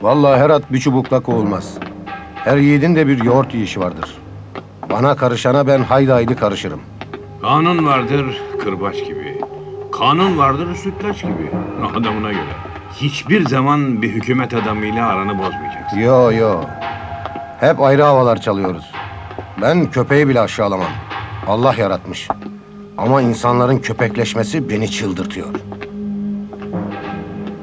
Vallahi her at bir çubukla kovulmaz. Her yiğidin de bir yoğurt yiyişi vardır. Bana karışana ben haydi haydi karışırım. Kanun vardır kırbaç gibi. Kanun vardır sütlaç gibi. Adamına göre. Hiçbir zaman bir hükümet adamıyla aranı bozmayacaksın. Yo. Hep ayrı havalar çalıyoruz. Ben köpeği bile aşağılamam. Allah yaratmış. Ama insanların köpekleşmesi beni çıldırtıyor.